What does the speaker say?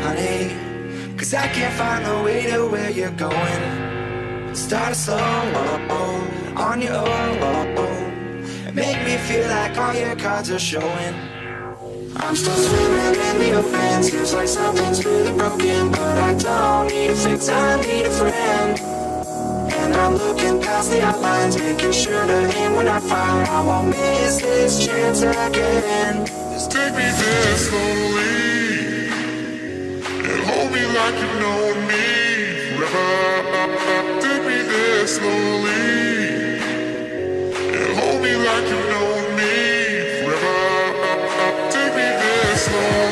honey, 'cause I can't find the way to where you're going. Start slow, on your own, and make me feel like all your cards are showing. I'm still swimming in the ocean, seems like something's really broken, but I don't need a fix, I need a friend. And I'm looking past the outlines, making sure to aim when I fire. I won't miss this chance again. Just take me there slowly, and hold me like you know me forever. Take me there slowly, and hold me like you know me forever. Take me there slowly.